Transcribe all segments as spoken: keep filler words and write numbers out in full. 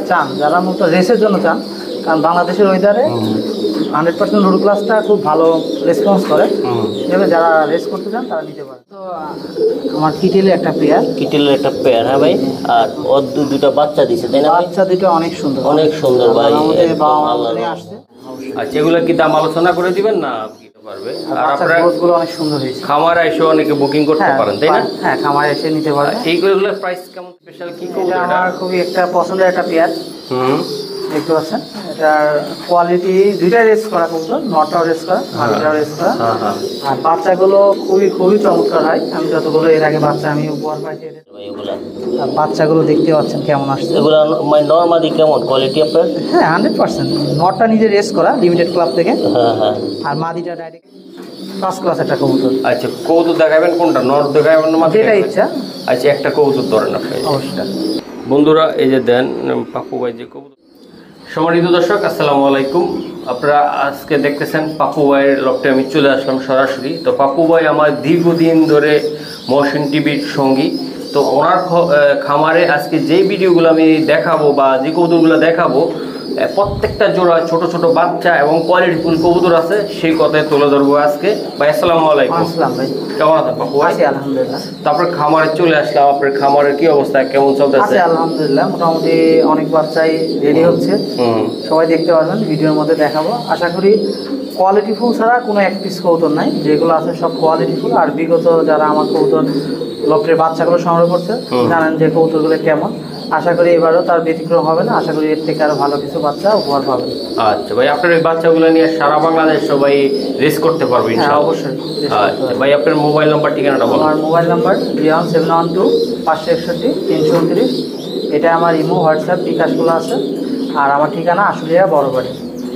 চান, যারা মূলত রেসের জন্য চান, কারণ বাংলাদেশের ওয়েদারে হান্ড্রেড পার্সেন্ট লুডো ক্লাসটা খুব ভালো রেসপন্স করে, এভাবে যারা রেস করতে চান তারা নিতে পারে। তো আমার কিটেলের একটা পেয়ার, কিটেলের একটা পেয়ার। হ্যাঁ ভাই, আর ওর দুটো বাচ্চা দিছে তাই না? বাচ্চা দুটো অনেক সুন্দর, অনেক সুন্দর ভাই। আসছে। আচ্ছা, এগুলো কি দাম আলোচনা করে দিবেন না পারবে? আর আপনারা গুলো অনেক সুন্দর হয়েছে, খামারে এসে অনেকে বুকিং করতে পারেন তাই না? হ্যাঁ, খামারে এসে নিতে পারেন। এইগুলোর প্রাইস কেমন, স্পেশাল কি করবে? এটা আমার খুবই একটা পছন্দের একটা পেয়ার, হুম, দেখতে পাচ্ছেন। এটার কোয়ালিটি দুইটাই রেস করা, কবুতর নটাও রেস করা, মাদিটাও রেস করা। আর বাচ্চাগুলো খুবই খুবই চমৎকার হয়। আমি যতগুলো এর আগে বাচ্চা আমি উপহার পাইছি, আর বাচ্চাগুলো দেখতে পাচ্ছেন কেমন আসছে। এগুলো নরমালি কেমন কোয়ালিটি আপনার? হ্যাঁ, হান্ড্রেড পার্সেন্ট নটটা নিজে রেস করা লিমিটেড ক্লাব থেকে। হ্যাঁ হ্যাঁ। আর মাদিটা ডাইরেক্ট ফার্স্ট ক্লাস একটা কবুতর। আচ্ছা, কবুতর দেখাবেন কোনটা, নর দেখাবেন না মাদি? যেটা ইচ্ছা। আচ্ছা, একটা কবুতর ধরেন আপনি অবশ্যই। বন্ধুরা, এই যে দেন পাপ্পু ভাই যে কবুতর। সম্মানিত দর্শক, আসসালামু আলাইকুম। আপনারা আজকে দেখতেছেন পাপ্পু ভাইয়ের লফটে আমি চলে আসলাম সরাসরি। তো পাপ্পু ভাই আমার দীর্ঘদিন ধরে মহসিন টিভির সঙ্গী। তো ওনার খামারে আজকে যেই ভিডিওগুলো আমি দেখাবো বা যে কবুতরগুলো দেখাবো, প্রত্যেকটা জোড়া ছোট ছোট বাচ্চা এবং কোয়ালিটিফুল কবুতর আছে, সেই কথাই তুলে ধরবো আজকে। ভাই আসসালামু আলাইকুম। আসসালাম ভাই, কেমন আছেন পাপ্পু ভাই? আছি আলহামদুলিল্লাহ। তারপর খামারে চলে আসলাম, আপনার খামারের কি অবস্থা, কেমন চলতেছে? আছে আলহামদুলিল্লাহ, মোটামুটি অনেক বাচ্চাই রেডি হচ্ছে, সবাই দেখতে পারবেন, ভিডিওর মধ্যে দেখাবো। আশা করি কোয়ালিটিফুল ছাড়া কোনো এক পিস কবুতর নাই, যেগুলো আছে সব কোয়ালিটিফুল। আর বিগত যারা আমার কবুতর লফটের বাচ্চাগুলো সংগ্রহ করছে জানেন যে কবুতরগুলো কেমন। আশা করি এবারও তার ব্যতিক্রম হবে না, আশা করি এর থেকে আরো ভালো কিছু বাচ্চা উপহার পাবেন। আচ্ছা ভাই, আপনার এই বাচ্চাগুলো নিয়ে সারা বাংলাদেশ সবাই রেস করতে পারবে ইনশাআল্লাহ? অবশ্যই। আচ্ছা ভাই, আপনার মোবাইল নাম্বার ঠিকানাটা বলুন। আমার mobile number zero one seven one two পাঁচশো একষট্টি তিনশো উনত্রিশ, এটা আমার ইমো, হোয়াটসঅ্যাপ, বিকাশগুলো আছে। আর আমার ঠিকানা আশুলিয়া বড়বাড়ি।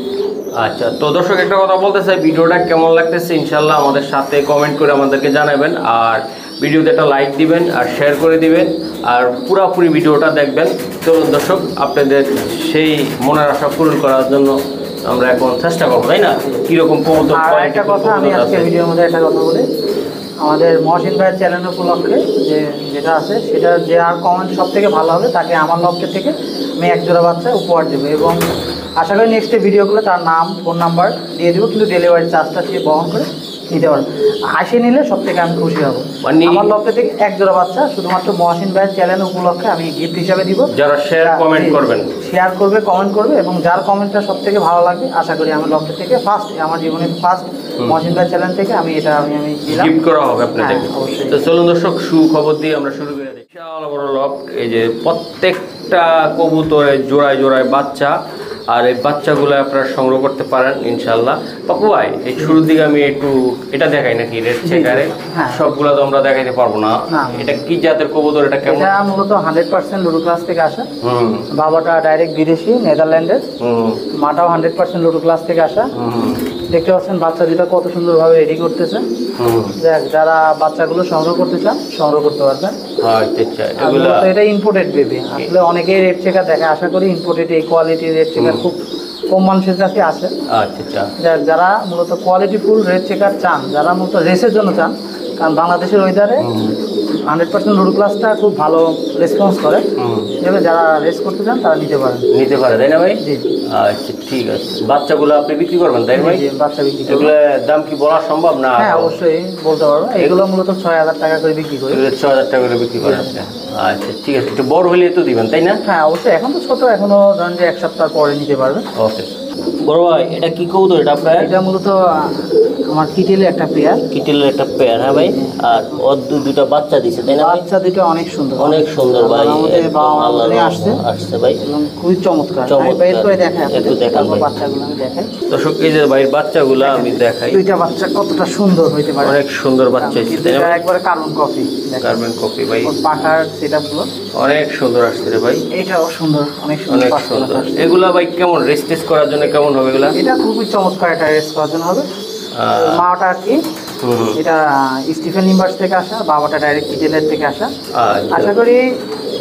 আচ্ছা, তো দর্শক একটা কথা বলতে চাই, ভিডিওটা কেমন লাগতেছে ইনশাআল্লাহ আমাদের সাথে কমেন্ট করে আমাদেরকে জানাবেন। আর ভিডিওতে একটা লাইক দিবেন আর শেয়ার করে দিবেন, আর পুরোপুরি ভিডিওটা দেখবেন। তো দর্শক, আপনাদের সেই মনের আশা পূরণ করার জন্য আমরা এখন চেষ্টা করবো, তাই না? কিরকম কবুতর। আর একটা কথা আমি আজকে ভিডিওর মধ্যে একটা কথা বলি, আমাদের মহসিন ভাইয়ের চ্যানেল উপলক্ষে যে যেটা আছে সেটা যে আর কমেন্ট সব থেকে ভালো হবে তাকে আমার লক্ষ্যের থেকে আমি এক জোড়া বাচ্চা উপহার দেবো। এবং আশা করি নেক্সট ভিডিওগুলো তার নাম, ফোন নাম্বার দিয়ে দেবো, কিন্তু ডেলিভারি চার্জটা সে বহন করে নিতে পারবে। আসে নিলে সব থেকে আমি খুশি হবো। আমার লক্ষ্য থেকে এক জোড়া বাচ্চা শুধুমাত্র মহসিন ভাইয়ের চ্যানেল উপলক্ষে আমি গিফট হিসাবে দিব। যারা শেয়ার কমেন্ট করবেন, শেয়ার করবে, কমেন্ট করবে, এবং যার কমেন্টটা সব থেকে ভালো লাগবে আশা করি আমার লক্ষ্য থেকে ফার্স্ট, আমার জীবনের ফার্স্ট মহসিন ভাইয়ের চ্যানেল থেকে আমি এটা আমি আমি গিফট করা হবে আপনাদের। তো চলুন দর্শক, সুখবর দিয়ে আমরা শুরু করে দিই। বিশাল বড় লফট, এই যে প্রত্যেকটা কবুতরের জোড়ায় জোড়ায় বাচ্চা, আর এই বাচ্চাগুলো আপনারা সংগ্রহ করতে পারেন ইনশাল্লাহ। পাপ্পু ভাই, এই শুরুর দিকে আমি একটু এটা দেখাই নাকি রেড চেকারে? সবগুলো তো আমরা দেখাইতে পারবো না। এটা কি জাতের কবুতর, এটা কেমন? এটা মূলত হান্ড্রেড পার্সেন্ট লুডো ক্লাস থেকে আসা। বাবাটা ডাইরেক্ট বিদেশি, নেদারল্যান্ডের। মাটাও হান্ড্রেড পার্সেন্ট লুডো ক্লাস থেকে আসা। দেখতে পাচ্ছেন বাচ্চা দুটা কত সুন্দরভাবে রেডি করতেছে। দেখ, যারা বাচ্চাগুলো সংগ্রহ করতে চান সংগ্রহ করতে পারবেন। এটা ইম্পোর্টেড বেবি, আসলে অনেকেই রেড চেকার দেখে, আশা করি ইম্পোর্টেড এই কোয়ালিটির রেড চেকার খুব কম মানুষের কাছে আছে। যারা মূলত কোয়ালিটি ফুল রেড চেকার চান, যারা মূলত রেসের জন্য চান, কারণ বাংলাদেশের ওয়েদারে হান্ড্রেড পার্সেন্ট লুডো ক্লাসটা খুব ভালো রেসপন্স করে, এভাবে যারা রেস করতে চান তারা নিতে পারেন। নিতে পারে তাই না ভাই? জি। আচ্ছা, ঠিক আছে। বাচ্চাগুলো আপনি বিক্রি করবেন তাই ভাই? বাচ্চা বিক্রি। এগুলো দাম কি বলা সম্ভব না? হ্যাঁ, অবশ্যই বলতে পারবো। এগুলো মূলত ছয় হাজার টাকা করে বিক্রি করি। ছয় হাজার টাকা করে বিক্রি করেন? আচ্ছা, ঠিক আছে। একটু বড় হলে তো দিবেন তাই না? হ্যাঁ অবশ্যই, এখন তো ছোট, এখনো ধরেন যে এক সপ্তাহ পরে নিতে পারবেন। ওকে বড় ভাই, এটা কি কবুতর এটা আপনার? এটা মূলত আমার কিটেলের একটা পেয়ার। কিটেলের একটা পেয়ার। হ্যাঁ ভাই, আর ওর দুটো বাচ্চা দিছে তাই না? বাচ্চা দুটো অনেক সুন্দর, অনেক সুন্দর ভাই। আসছে আসছে ভাই, খুবই চমৎকার। বের করে দেখাই, একটু দেখান ভাই বাচ্চাগুলো আমি দেখাই। দর্শক, এই যে ভাই বাচ্চাগুলো আমি দেখাই। দুইটা বাচ্চা কতটা সুন্দর হইতে পারে, অনেক সুন্দর বাচ্চা হয়েছে তাই না? একবারে কার্বন কপি। কার্বন কপি ভাই, পাখার সেটআপগুলো অনেক সুন্দর আসছে রে ভাই। এটাও সুন্দর, অনেক সুন্দর, অনেক সুন্দর। এগুলা ভাই কেমন রেস টেস্ট করার জন্য কেমন হবে এগুলা? এটা খুবই চমৎকার একটা রেস করার জন্য হবে। মাটা কি এটা স্টিফেন নিম্বার্স থেকে আসা, বাবাটা ডাইরেক্ট কিটেলের থেকে আসা। আশা করি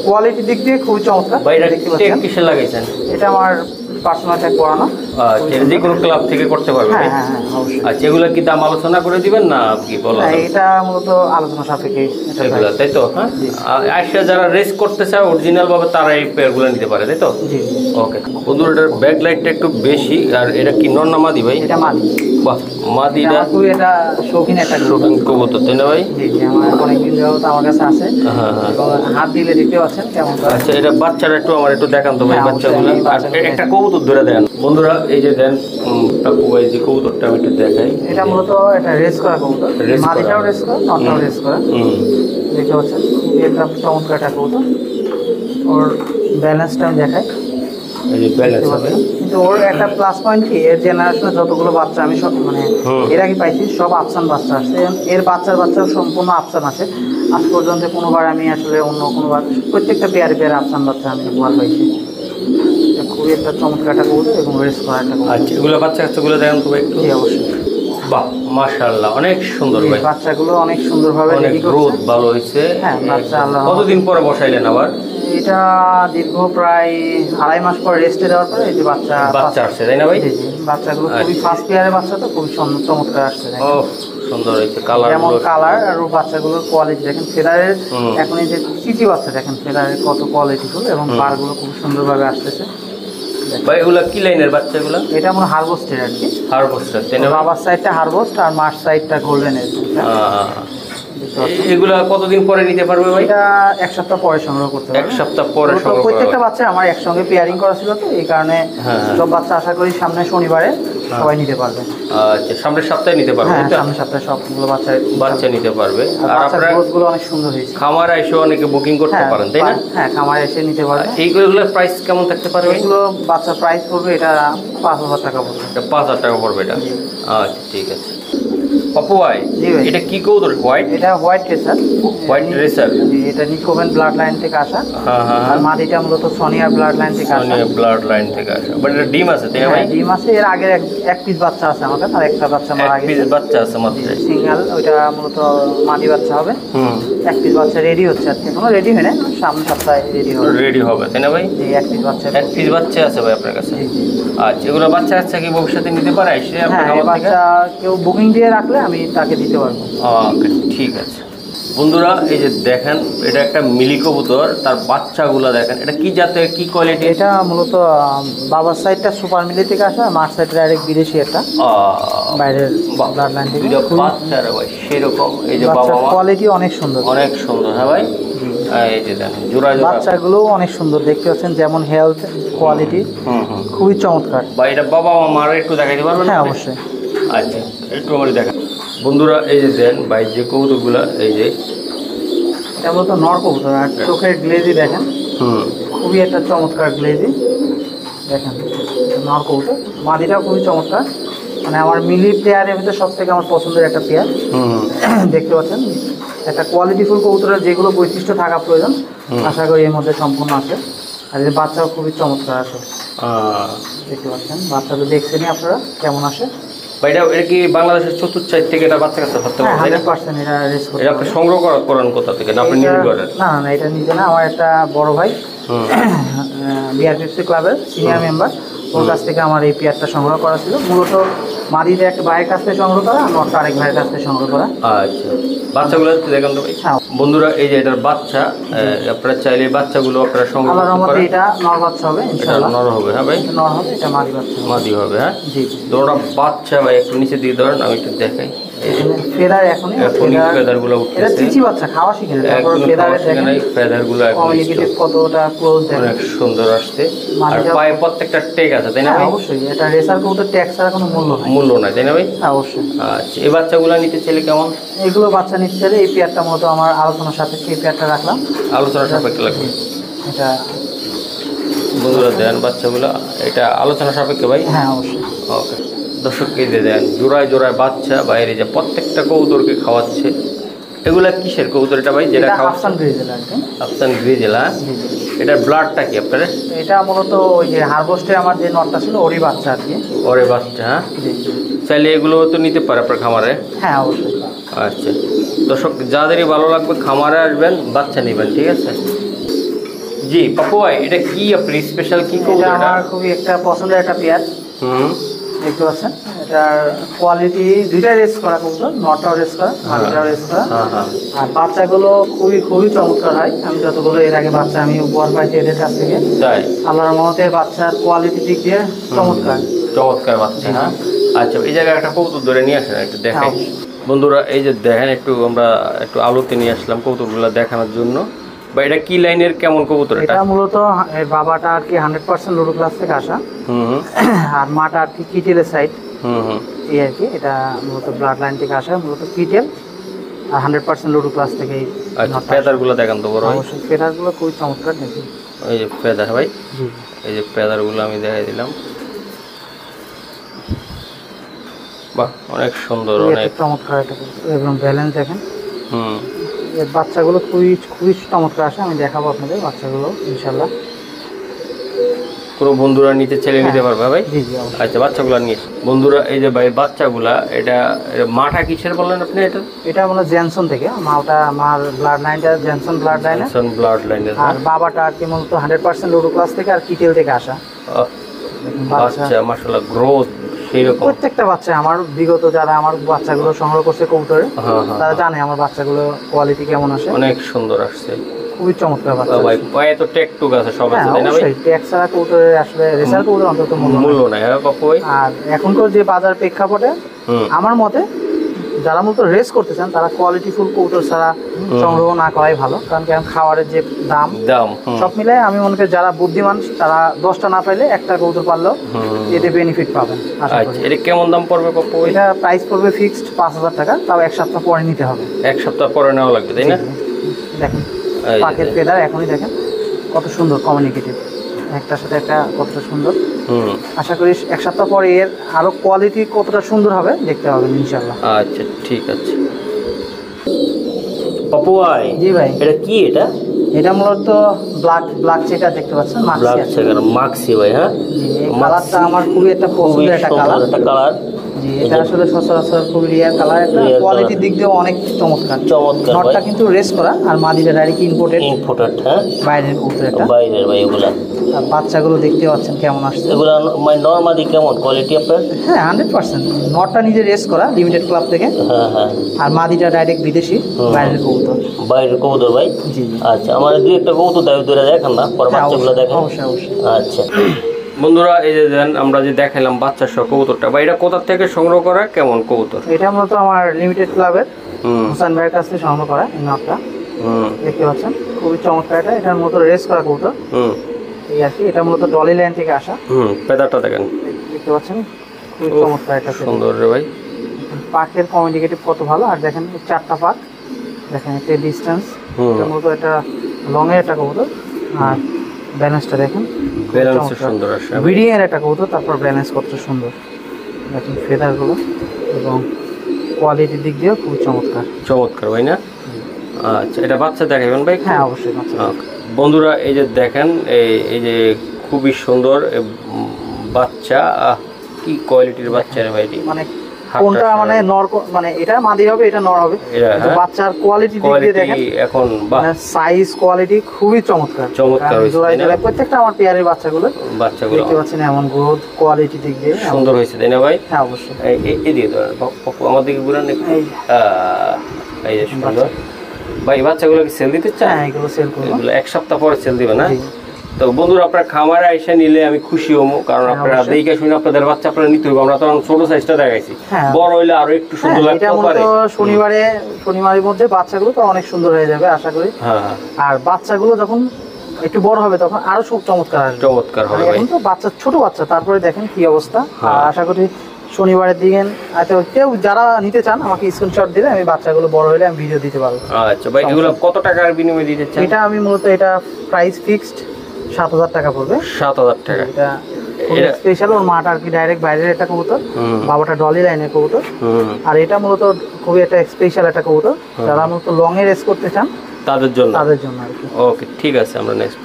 কোয়ালিটির দিক দিয়ে খুবই চমৎকার। ভাই এটা দেখতে ট্যাগ পাচ্ছেন কিসে লাগাইছেন? এটা আমার পার্সোনাল ট্যাগ করানো। আচ্ছা, যে কোনো ক্লাব থেকে করতে পারবে? হ্যাঁ হ্যাঁ হ্যাঁ অবশ্যই। আচ্ছা, এগুলা কি দাম আলোচনা করে দিবেন না কি বলা হ্যাঁ, যাবে? এটা মূলত আলোচনা সাপেক্ষে এটা এগুলা price। তাই তো? হ্যাঁ, আইসা যারা রেস করতে চায় অরিজিনাল ভাবে তারা এই পেয়ারগুলো নিতে পারে তাই তো? জি জি। ওকে বন্ধুরা, এটার ব্যাক লাইটটা একটু বেশি। আর এটা কি নর না মাদি ভাই? এটা মাদি। বাহ, মাদিটা আমার খুবই এটা শৌখিন একটা গরু। শৌখিন কবুতর তাই না ভাই? জি জি, আমার অনেকদিন যাবত আমার কাছে আছে। হ্যাঁ হ্যাঁ। এবং হাত দিলে দেখতে পাচ্ছেন কেমন করে। আচ্ছা, এটা বাচ্চারা একটু আমার একটু দেখান তো ভাই হ্যাঁ, বাচ্চাগুলো। অবশ্যই, আর বাচ্চাগুলো একটা কবুতর ধরে দেন বন্ধুরা, এই যে দেন উম, কাকু ভাই যে কবুতরটা আমি একটু দেখাই। এটা মূলত এটা রেস করা কবুতর। Race করা। মাদিটাও রেস করা, নটটাও রেস করা। হুম, দেখতে পাচ্ছেন খুবই একটা চমৎকার একটা কবুতর। ওর ব্যালেন্সটা আমি দেখাই। এই যে ব্যালেন্স দেখতে হবে। পাচ্ছেন। কিন্তু ওর একটা প্লাস পয়েন্ট কি, এর জেনারেশনে যতগুলো বাচ্চা আমি সব মানে হুম। এর আগে পাইছি সব আফসান বাচ্চা আসছে। এর বাচ্চার বাচ্চা সম্পূর্ণ আফসান আছে। আজ পর্যন্ত কোনোবার আমি আসলে অন্য কোনোবার প্রত্যেকটা পেয়ারে পেয়ারে আফসান বাচ্চা আমি উপহার পাইছি। এটা খুবই একটা চমৎকার একটা কবুতর এবং রেস করা একটা কবুতর। আচ্ছা, এগুলো বাচ্চা কাচ্চাগুলো দেখেন তো ভাই একটু। জি অবশ্যই। বাহ, মাশাআল্লাহ, অনেক সুন্দর এই ভাই। বাচ্চাগুলো অনেক সুন্দরভাবে অনেক রেডি গ্রোথ করছে। ভালো হয়েছে। হ্যাঁ, বাচ্চা আল্লাহ- কতদিন পরে বসাইলেন আবার? এটা দীর্ঘ প্রায় আড়াই মাস পর রেস্টে দেওয়ার পরে এই যে বাচ্চা বাচ্চা আসছে তাই না ভাই? জি জি, বাচ্চাগুলো খুবই আচ্ছা। ফার্স্ট পেয়ারের বাচ্চা তো খুবই সুন্দর- চমৎকার আসছে দেখেন। ও সুন্দর হয়েছে কালার যেমন কালার আর ওর বাচ্চাগুলোর কোয়ালিটি দেখেন। ফেদারের হুম। এখন এই যে চিচি বাচ্চা দেখেন ফেদারের কত কোয়ালিটিফুল এবং পারগুলো খুব সুন্দরভাবে আসতেছে। ভাই এগুলা কি লাইনের বাচ্চা এগুলা? এটা মনে হারভেস্টের আর কি। হারভেস্টার তাই না ভাই? বাবার সাইডটা হারভেস্ট আর মার সাইডটা গোল্ডেনের। আহ, এ- এগুলা কতদিন পরে নিতে পারবে ভাই? এটা এক সপ্তাহ পরে সংগ্রহ করতে হবে। এক সপ্তাহ পরে তো সংগ্রহ করা প্রত্যেকটা হবে। বাচ্চা আমার একসঙ্গে পেয়ারিং করা ছিল তো এই কারণে হ্যাঁ। সব বাচ্চা আশা করি সামনে শনিবারে সবাই নিতে পারবে। আচ্ছা, সামনের সপ্তাহে নিতে পারবে হ্যাঁ, তাই তো? সামনের সপ্তাহে সবগুলো বাচ্চা বাচ্চা নিতে পারবে। আর আর বাচ্চার আপনারা গ্রোথগুলো অনেক সুন্দর হয়েছে। খামারে এসে অনেকে বুকিং করতে হ্যাঁ, পারেন তাই না? পা- হ্যাঁ, খামারে এসে নিতে পারবে। এইগুলোর প্রাইস কেমন থাকতে পারে ভাই? এগুলো বাচ্চার প্রাইস পড়বে এটা পাঁচ হাজার টাকা পড়বে। এটা পাঁচ হাজার টাকা পড়বে এটা। আচ্ছা ঠিক আছে। পপু ভাই, জি ভাই। এটা কি কবুতর? হোয়াইট এটা হোয়াইট রেসার। White racer. এটা নিকোভেন ব্লাড লাইন থেকে আসা। হ্যাঁ হ্যাঁ আর হ্যাঁ, মাদিটা মূলত সোনিয়ার ব্লাড লাইন থেকে আসা। ব্লাড লাইন থেকে আসা। বাট এটা ডিম আছে তাই না ভাই? হ্যাঁ, ডিম আছে। এর আগের এক- এক পিস বাচ্চা আছে আমার কাছে, আর একটা বাচ্চা মারা এক পিস গেছে। বাচ্চা আছে মাত্র। সিঙ্গেল, ওইটা মূলত মাদি বাচ্চা হবে। হুম, এক পিস বাচ্চা রেডি হচ্ছে আজকে, এখনো রেডি হয় না, সামনের সপ্তাহে রেডি হবে। রেডি হবে তাই না ভাই? যে এক পিস বাচ্চা। এক পিস বাচ্চা আছে ভাই আপনার কাছে? জি, জি। আচ্ছা, এগুলো বাচ্চা কাচ্চা কি ভবিষ্যতে নিতে পারে এসে আপনার হ্যাঁ, এই খামার থেকে? বাচ্চা কেউ বুকিং দিয়ে রাখলে আমি তাকে দিতে পারবো। ওকে, ঠিক আছে। বন্ধুরা এই যে দেখেন, এটা একটা মিলি কবুতর, তার বাচ্চাগুলো দেখেন। এটা কি জাতের, কি কোয়ালিটি? এটা মূলত আহ, বাবার সাইডটা সুপার মিলি থেকে আসা, মার সাইড ডাইরেক্ট বিদেশি একটা বাইরের ব্লাড লাইন থেকে। দুইটা খুবই- বাচ্চা রে ভাই সেরকম। এই যে বাবা বাচ্চার মা কোয়ালিটি অনেক সুন্দর। অনেক সুন্দর। হ্যাঁ ভাই, এই যে দেখেন জোড়া জোড়া। বাচ্চাগুলো অনেক সুন্দর দেখতে পাচ্ছেন, যেমন হেলথ কোয়ালিটি হুম হুম। খুবই চমৎকার। ভাই এটা বাবা মা মারা একটু দেখাইতে পারবেন? হ্যাঁ আপনি? অবশ্যই। আচ্ছা, একটু আমার দেখা। বন্ধুরা এই যে দেন ভাই যে কবুতরগুলা, এই যে এটা মূলত নর কবুতর। আর চোখের গ্লেজি দেখেন, হুম খুবই একটা চমৎকার গ্লেজি দেখেন। এটা নর কবুতর। মাদিটাও খুবই চমৎকার, মানে আমার মিলি পেয়ারের ভিতরে সব থেকে আমার পছন্দের একটা পেয়ার। হুম। দেখতে পাচ্ছেন একটা কোয়ালিটিফুল কবুতরের যেগুলো বৈশিষ্ট্য থাকা প্রয়োজন আশা করি এর মধ্যে সম্পূর্ণ আছে। আর এর বাচ্চাও খুবই চমৎকার আসে। আহ, দেখতে পাচ্ছেন বাচ্চা তো দেখছেনই আপনারা কেমন আসে। ভাই এটা এটা কি বাংলাদেশের চতুর্থ সাইড থেকে এটা বাচ্চা কাচ্চা ধরতে হ্যাঁ, পারবে তাই না? হান্ড্রেড পার্সেন্ট এটা রেস করতে এটা আপনি পারবে। সংগ্রহ করা- করেন কোথা থেকে? না আপনি নিজে এটা- করেন? না না না, এটা নিজে না, আমার একটা বড় ভাই হুম। বিআরপিএফসি ক্লাবের সিনিয়র মেম্বার, ওর কাছ থেকে আমার এই পেয়ারটা সংগ্রহ করা ছিল। মূলত মাদিটা একটা ভাইয়ের কাছ থেকে সংগ্রহ করা, আর নটটা আরেক ভাইয়ের কাছ থেকে সংগ্রহ করা। আচ্ছা, বাচ্চাগুলো একটু দেখেন তো ভাই। হ্যাঁ। বন্ধুরা এই যে এটার বাচ্চা, আহ, আপনারা চাইলে এই বাচ্চাগুলো আপনারা সংগ্রহ আল্লাহর করতে রহমতে পারেন। এটা নর বাচ্চা হবে এটা ইনশাআল্লাহ। নর হবে হ্যাঁ ভাই? এটা নর হবে, এটা মাদি বাচ্চা হবে। মাদি হবে হ্যাঁ? জি জি। তো ওটা বাচ্চা ভাই একটু নিচে দিয়ে ধরেন, আমি একটু দেখাই। এই যে ফেদার এখনই এখনই ফেদার- ফেদারগুলো এটা উঠতেছে। চিচি বাচ্চা, খাওয়া শিখে না, তারপর একদম ফেদারে খাওয়া শেখে নাই, ফেদারগুলো একদম কমিউনিকেটিভ কতটা ক্লোজ দেখেন। অনেক সুন্দর আসছে। আর মাদিটা- পায়ে প্রত্যেকটা টেক আছে তাই না হ্যাঁ ভাই? অবশ্যই, এটা রেসার কবুতর ট্যাক্স ছাড়া কোনো মূল্য নাই। মূল্য নাই তাই না ভাই? হ্যাঁ অবশ্যই। আচ্ছা, এই বাচ্চাগুলো নিতে চাইলে কেমন এগুলো বাচ্চা নিতে চাইলে এই পেয়ারটা মতো আমার আলোচনার সাপেক্ষে এই পেয়ারটা রাখলাম। আলোচনা সাপেক্ষে লাগবে? এটা বন্ধুরা দেন বাচ্চাগুলো, এটা আলোচনা সাপেক্ষে ভাই? হ্যাঁ অবশ্যই। ওকে, দর্শককে দিয়ে দেন জোড়ায় জোড়ায় বাচ্চা বাইরে যে প্রত্যেকটা কবুতরকে খাওয়াচ্ছে। এগুলা কিসের কবুতর এটা ভাই যেটা এটা খাওয়াচ্ছে? আফসান গ্রিজেল আর কি। আফসান গ্রিজেলা। জি জি। এটার ব্লাডটা কি আপনার? এটা মূলত ওই যে হারভেস্টে আমার যে নটটা ছিল ওরই বাচ্চা আর কি। ওরে বাচ্চা হ্যাঁ? জি জি। চাইলে এগুলো তো নিতে পারে আপনার খামারে? হ্যাঁ অবশ্যই। আচ্ছা, দর্শক যাদেরই ভালো লাগবে খামারে আসবেন, বাচ্চা নেবেন, ঠিক আছে? জি পাপু ভাই, এটা কি আপনি স্পেশাল কি এটা কবুতর এটা? আমার খুবই একটা পছন্দের একটা পেয়ার, হুম দেখতে পাচ্ছেন। এটার কোয়ালিটি দুইটা রেস করা কবুতর, নটাও রেস করা, মাটিটাও রেস করা। হ্যাঁ হ্যাঁ আর বাচ্চাগুলো খুবই খুবই চমৎকার হয়। আমি যতগুলো এর আগে বাচ্চা আমি উপহার পাইছি এদের কাছ থেকে, তাই আল্লাহর রহমতে বাচ্চার কোয়ালিটি দিক দিয়ে চমৎকার। চমৎকার বাচ্চা। হ্যাঁ আচ্ছা, এই জায়গায় একটা কবুতর ধরে নিয়ে আসেন একটু দেখাই। হ্যাঁ। বন্ধুরা এই যে দেখেন, একটু আমরা একটু আলোতে নিয়ে আসলাম কবুতরগুলো দেখানোর জন্য। বা এটা কি লাইনের কেমন কবুতর এটা? এটা মূলত এর বাবাটা আর কি হান্ড্রেড পার্সেন্ট লুডো ক্লাস থেকে আসা, হুম হুম আর মাটা আর কি কিটেলের সাইড, হুম হুম এই আর কি। এটা মূলত ব্লাড লাইন থেকে আসা, মূলত কিটেল আর হান্ড্রেড পার্সেন্ট লুডো ক্লাস থেকে। আচ্ছা, ফেদারগুলো দেখান তো বড় ভাই। অবশ্যই ফেদারগুলো খুবই চমৎকার দেখি। এই যে ফেদার ভাই, জি এই যে ফেদারগুলো আমি দেখাই দিলাম। বাহ, অনেক সুন্দর, খুবই অনেক একটা চমৎকার একটা কবুতর। এবং ব্যালেন্স দেখেন, হুম এর বাচ্চাগুলো খুবই খুবই চমৎকার আসে। আমি দেখাবো আপনাদের বাচ্চাগুলো ইনশাল্লাহ। পুরো বন্ধুরা নিতে ছেলে নিতে পারবে ভাই? জি জি অবশ্যই। আচ্ছা, বাচ্চাগুলো নিয়ে এসো। বন্ধুরা এই যে ভাই বাচ্চাগুলা, এটা এটা মাঠা কিসের বললেন আপনি এটা? এটা হলো জেনসন থেকে, মাওটা আমার ব্লাড লাইনটা জেনসন ব্লাড লাইনে, জনসন ব্লাড লাইনের। আর বাবাটা আর কি মূলত হান্ড্রেড পার্সেন্ট লুডো ক্লাস থেকে আর কিটেল থেকে আসা। দেখুন বাচ্চা, আচ্ছা, মাশাআল্লাহ গ্রোথ সেই রকম। প্রত্যেকটা বাচ্চা আমার বিগত যারা আমার বাচ্চাগুলো সংগ্রহ করছে কবুতরে, হ্যাঁ হ্যাঁ, তারা জানে আমার বাচ্চাগুলো কোয়ালিটি কেমন আসে। অনেক সুন্দর আসছে খুবই চমৎকার বাচ্চা ভাই। আসে। পায়ে তো টেক টুক আছে, সব হ্যাঁ আছে তাই না ভাই? অবশ্যই, ট্যাক্স ছাড়া কবুতরের আসলে রেসার কবুতর অন্তত মূল্য নাই। মূল্য নাই, হ্যাঁ পাপ্পু ভাই। আর এখনকার যে বাজার প্রেক্ষাপটে হুম আমার মতে যারা মূলত রেস করতে চান তারা কোয়ালিটিফুল কবুতর ছাড়া সংগ্রহ না করাই ভালো। কারণ কি এখন খাবারের যে দাম, দাম হুম, সব মিলে আমি মনে করি যারা বুদ্ধিমান তারা দশটা না পাইলে একটা কবুতর পারলেও হুম। এতে বেনিফিট পাবেন আশা করি। আচ্ছা, এটা কেমন দাম পড়বে পাপ্পু ভাই? এটা প্রাইস পড়বে ফিক্সড পাঁচ হাজার টাকা, তাও এক সপ্তাহ পরে নিতে হবে। এক সপ্তাহ পরে নেওয়া লাগবে তাই না? দেখেন এই যে পাকের দেখেন। ফেদার এখনই দেখেন কত সুন্দর কমিউনিকেটিভ, একটার সাথে একটা কতটা সুন্দর। হুম আশা করি এক সপ্তাহ পরে এর আরো কোয়ালিটি কতটা সুন্দর হবে দেখতে হবে ইনশাল্লাহ। আচ্ছা ঠিক আছে। পাপ্পু ভাই, জি ভাই, এটা কি এটা? এটা মূলত ব্ল্যাক ব্ল্যাক চেকার দেখতে পাচ্ছেন, মাক্সি ব্ল্যাক আছে। চেকার মাক্সি ভাই। হ্যাঁ, জি, এই কালারটা আমার খুবই একটা খুবই পছন্দের একটা সুন্দর কালার। একটা কালার। জি, এটা আসলে সচরাচর খুবই রিয়ার কালার, একটা Rare কোয়ালিটির colour। দিক দিয়েও অনেক চমৎকার। চমৎকার নটটা ভাই, কিন্তু রেস করা, আর মাদিটা ডাইরেক্ট ইম্পোর্টেড ইম্পোর্টেড। হ্যাঁ, বাইরের কবুতর এটা। বাইরের ভাই এগুলা। আর বাচ্চাগুলো দেখতে পাচ্ছেন কেমন আসছে। এগুলা মানে নরমালি কেমন কোয়ালিটি আপনার? হ্যাঁ হান্ড্রেড পার্সেন্ট। নটটা নিজে রেস করা লিমিটেড ক্লাব থেকে, হ্যাঁ হ্যাঁ, আর মাদিটা ডাইরেক্ট বিদেশি হুম। বাইরের কবুতর। বাইরের কবুতর ভাই। জি জি, আচ্ছা, আমার দুই একটা কবুতর দাবি ধরে দেখেন না, পরে হ্যাঁ, বাচ্চাগুলো অবশ্যই দেখেন। অবশ্যই অবশ্যই। আচ্ছা বন্ধুরা, এই যে দেন আমরা যে দেখাইলাম বাচ্চার সহ কবুতরটা, বা এটা কোথা থেকে সংগ্রহ করা, কেমন কবুতর? এটা মূলত আমার লিমিটেড ক্লাবের হুম হোসেন ভাইয়ের কাছ থেকে সংগ্রহ করা এই নটটা, হুম দেখতে পাচ্ছেন খুবই চমৎকার। এটা এটার মতো রেস করা কবুতর হুম এই আর কি। এটা মূলত ডলি লাইন থেকে আসা, হুম ফেদারটা দেখেন, দেখতে পাচ্ছেন খুবই উফ, চমৎকার একটা feather। সুন্দর রে ভাই। পাকের কমিউনিকেটিভ কত ভালো, আর দেখেন এই চারটা পাক, দেখেন একটা ডিস্টেন্স, হুম। এটার মতো একটা লং এর একটা কবুতর, আর ব্যালেন্সটা দেখেন ব্যালেন্স সুন্দর আসে। বিডিং এর একটা কবুতর, তারপর ব্যালেন্স কত সুন্দর দেখেন ফেদারগুলো, এবং কোয়ালিটির দিক দিয়েও খুব চমৎকার। চমৎকার ভাই না? আচ্ছা, এটা বাচ্চা দেখাবেন ভাই? হ্যাঁ অবশ্যই বাচ্চা। আচ্ছা। বন্ধুরা এই যে দেখেন, এই এই যে খুবই সুন্দর এ, উম, বাচ্চা। আহ, কি কোয়ালিটির বাচ্চা রে ভাই এটি? মানে হাতটা কোনটা সরা- মানে নর কো- মানে এটা মাদি হবে এটা নর হবে, এটা, কিন্তু হ্যাঁ। বাচ্চার কোয়ালিটি দিক দিয়ে কোয়ালিটি দেখেন এখন বাহ, মানে সাইজ কোয়ালিটি খুবই চমৎকার। চমৎকার আর হয়েছে, জোড়ায় তাই না? জোড়ায় প্রত্যেকটা আমার পেয়ারের বাচ্চাগুলো বাচ্চাগুলো দেখতে পাচ্ছেন এমন গ্রোথ কোয়ালিটি দিক দিয়ে এমন- সুন্দর হয়েছে তাই না ভাই? হ্যাঁ অবশ্যই। এই এই- এই দিয়ে ধরেন পপু, আমার দিকে ঘুরান একটু। এই আহ, এই যে সুন্দর ভাই। এই বাচ্চাগুলো কি সেল দিতে চান? হ্যাঁ এগুলো সেল করবো। এগুলো এক সপ্তাহ পরে সেল দিবে না? জি। তো বন্ধুরা, আপনার খামারে এসে নিলে আমি খুশি হবো, কারণ হ্যাঁ, আপনারা অবশ্যই। দেখে শুনে আপনাদের বাচ্চা আপনারা নিতে হবে। আমরা তো এখন ছোট সাইজটা দেখাইছি, হ্যাঁ। বড় হইলে আরো একটু হ্যাঁ, সুন্দর এটা লাগতে মূলত পারে। শনিবারে শনিবারের মধ্যে বাচ্চাগুলো তো অনেক সুন্দর হয়ে যাবে আশা করি। হ্যাঁ হ্যাঁ, আর বাচ্চাগুলো যখন একটু বড় হবে তখন আরো খুব চমৎকার আসবে। চমৎকার হবে আর ভাই। এখন তো বাচ্চা ছোট বাচ্চা, তারপরে দেখেন কি অবস্থা। হ্যাঁ। আর আশা করি শনিবারের দিকে আচ্ছা কেউ যারা নিতে চান আমাকে স্ক্রিনশট দিলে আমি বাচ্চাগুলো বড় হলে আমি ভিডিও দিতে পারবো। আচ্ছা ভাই, এগুলো কত টাকার বিনিময়ে দিতে চান? এটা আমি মূলত এটা প্রাইস ফিক্সড সাত হাজার টাকা পড়বে। সাত হাজার টাকা। এটা এটা- স্পেশাল, ওর মাটা আর কি ডাইরেক্ট বাইরের একটা কবুতর, হুম। বাবাটা ডলি লাইনের কবুতর। হুম, আর এটা মূলত খুবই একটা স্পেশাল একটা কবুতর, যারা মূলত লং এ রেস করতে চান তাদের জন্য। তাদের জন্য আর কি। ওকে ঠিক আছে, আমরা নেক্সট।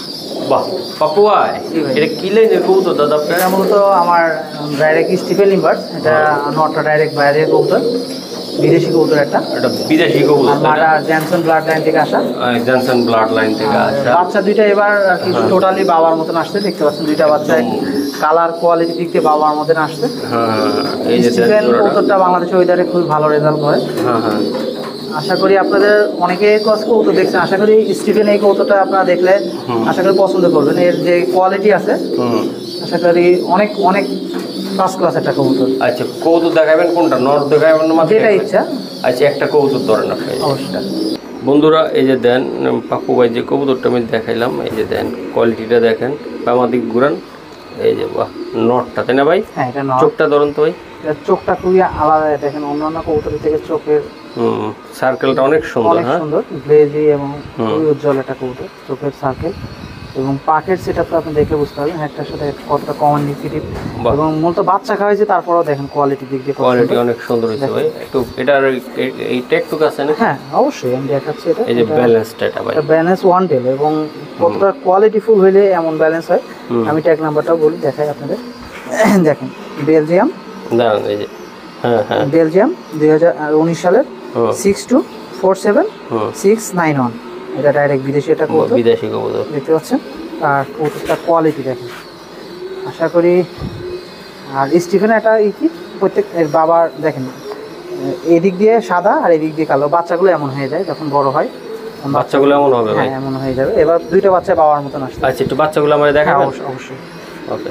বাহ পাপু ভাই জি ভাই। এটা কি লাইনের কবুতর দাদা আপনার? এটা মূলত আমার ডাইরেক্ট স্টিফেন ইনভার্স, এটা নটটা ডাইরেক্ট বাইরের কবুতর, বিদেশি কবুতর একটা। এটা বিদেশি কবুতর আর মাটা জ্যানসন ব্লাড লাইন থেকে আসা। জনসন ব্লাড লাইন থেকে আসা। বাচ্চা দুইটা এবার আর কি টোটালি বাবার মতন আসছে, দেখতে পাচ্ছেন দুইটা বাচ্চা কালার কোয়ালিটি দিক দিয়ে বাবার মতন আসছে। হ্যাঁ এই যে স্টিফেন কবুতরটা বাংলাদেশের ওয়েদারে খুবই ভালো রেজাল্ট করে। হ্যাঁ হ্যাঁ আশা করি আপনাদের অনেকে কবুতর দেখছেন, আশা করি স্টিফেন এই কবুতরটা আপনারা দেখলে আশা করি পছন্দ করবেন। এর যে কোয়ালিটি আছে হুম আশা করি অনেক অনেক ফার্স্ট ক্লাস একটা কবুতর। আচ্ছা কবুতর দেখাবেন কোনটা, নর দেখাবেন না মাঝে? যেটা ইচ্ছা আচ্ছা একটা কবুতর ধরেন আপনি। অবশ্যই। বন্ধুরা এই যে দেন পাপ্পু ভাই যে কবুতরটা আমি দেখাইলাম, এই যে দেন কোয়ালিটিটা দেখেন, আমাদের ঘুরান, এই যে বাহ নটটা, তাই না ভাই? হ্যাঁ এটা নর। চোখটা ধরুন তো ভাই। এর চোখটা খুবই আলাদা, দেখেন অন্যান্য কবুতরের থেকে চোখের হুম সার্কেলটা অনেক সুন্দর। অনেক হ্যাঁ সুন্দর গ্লেজি এবং খুবই উজ্জ্বল একটা কবুতর, চোখের সার্কেল এবং পাকের সেটআপটা আপনি দেখে বুঝতে পারবেন একটার সাথে কতটা কমিউনিকেটিভ। বাহ। এবং মূলত বাচ্চা খাওয়াইছে তারপরেও দেখেন কোয়ালিটি দিক দিয়ে কত কোয়ালিটি সুন্দর। অনেক সুন্দর হয়েছে ভাই। একটু এটার এই- এই টেকটুক আছে না? হ্যাঁ অবশ্যই আমি দেখাচ্ছি এটা। এই যে ব্যালেন্সটা এটা ভাই। ব্যালেন্স ওয়ান টেল এবং কতটা কোয়ালিটি ফুল হইলে এমন ব্যালেন্স হয় আমি ট্যাগ নাম্বারটাও বলি, দেখাই আপনাদের। দেখেন বেলজিয়াম, দাঁড়ান এই যে হ্যাঁ হ্যাঁ বেলজিয়াম দুই হাজার উনিশ সালের হুম। সিক্স টু ফোর সেভেন হুম। সিক্স নাইন ওয়ান এটা ডাইরেক্ট বিদেশি একটা কবুতর, বিদেশি কবুতর। দেখতে পাচ্ছেন। আর কবুতরটার কোয়ালিটি দেখেন, আশা করি। আর স্টিফেন একটা ই কি প্রত্যেক এর বাবার দেখেন এদিক দিয়ে সাদা আর এদিক দিয়ে কালো, বাচ্চাগুলো এমন হয়ে যায় যখন বড় হয়। বাচ্চাগুলো এমন হবে ভাই? হ্যাঁ এমন হয়ে যাবে। এবার দুইটা বাচ্চা বাবার মতন আসছে। আচ্ছা একটু বাচ্চাগুলো আমরা হ্যাঁ দেখাবো। অবশ্যই অবশ্যই। ওকে